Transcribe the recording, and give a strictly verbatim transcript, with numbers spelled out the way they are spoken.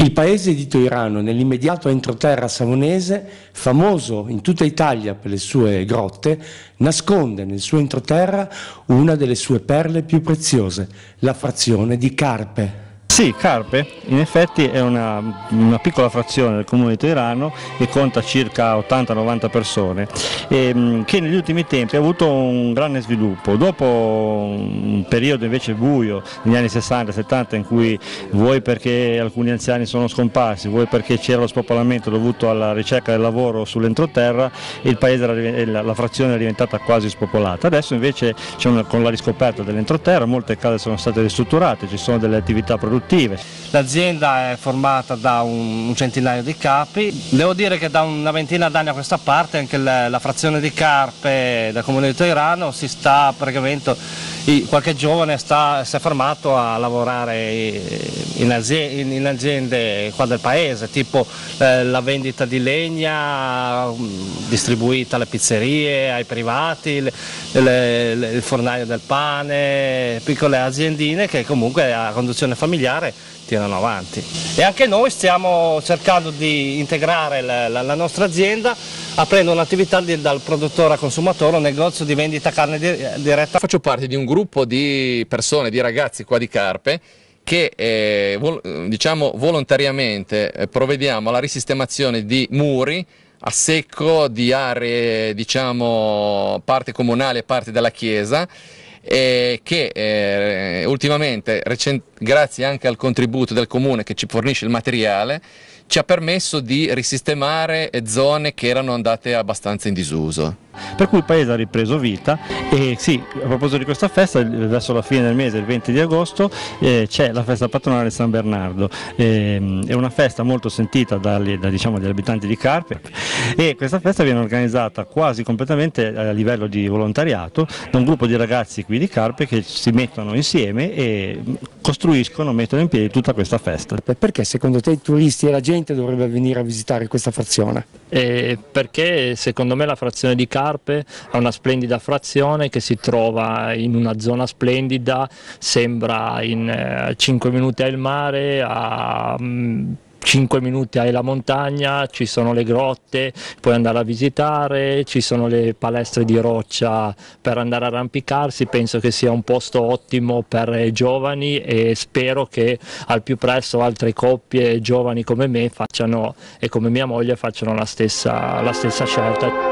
Il paese di Toirano, nell'immediato entroterra savonese, famoso in tutta Italia per le sue grotte, nasconde nel suo entroterra una delle sue perle più preziose, la frazione di Carpe. Sì, Carpe in effetti è una, una piccola frazione del comune di Toirano e conta circa ottanta novanta persone, e, che negli ultimi tempi ha avuto un grande sviluppo. Dopo un periodo invece buio, negli anni sessanta settanta, in cui vuoi perché alcuni anziani sono scomparsi, vuoi perché c'era lo spopolamento dovuto alla ricerca del lavoro sull'entroterra, il paese era, la frazione è diventata quasi spopolata. Adesso invece c'è una, con la riscoperta dell'entroterra molte case sono state ristrutturate, ci sono delle attività produttive. L'azienda è formata da un, un centinaio di capi. Devo dire che da una ventina d'anni a questa parte anche la, la frazione di Carpe del comune di Toirano si sta praticamente, qualche giovane sta, si è fermato a lavorare in aziende, in aziende qua del paese, tipo eh, la vendita di legna distribuita alle pizzerie, ai privati, le, le, le, il fornaio del pane, piccole aziendine che comunque a conduzione familiare tirano avanti. E anche noi stiamo cercando di integrare la, la, la nostra azienda aprendo un'attività dal produttore a consumatore, un negozio di vendita carne di, diretta. Faccio parte di un gruppo di persone, di ragazzi qua di Carpe che eh, vol diciamo volontariamente eh, provvediamo alla risistemazione di muri a secco di aree, diciamo, parte comunale e parte della chiesa, e che eh, ultimamente, grazie anche al contributo del comune che ci fornisce il materiale, ci ha permesso di risistemare zone che erano andate abbastanza in disuso. Per cui il paese ha ripreso vita e sì, a proposito di questa festa, verso la fine del mese, il venti di agosto, eh, c'è la festa patronale di San Bernardo. Eh, è una festa molto sentita dagli, da, diciamo, dagli abitanti di Carpe, e questa festa viene organizzata quasi completamente a livello di volontariato da un gruppo di ragazzi qui di Carpe che si mettono insieme e costruiscono, mettono in piedi tutta questa festa. Perché secondo te i turisti e la gente dovrebbe venire a visitare questa frazione? Eh, perché secondo me la frazione di Carpe è una splendida frazione che si trova in una zona splendida, sembra in eh, cinque minuti al mare, a mm, cinque minuti hai la montagna, ci sono le grotte, puoi andare a visitare, ci sono le palestre di roccia per andare a arrampicarsi. Penso che sia un posto ottimo per i giovani e spero che al più presto altre coppie giovani come me facciano, e come mia moglie facciano la stessa, la stessa scelta.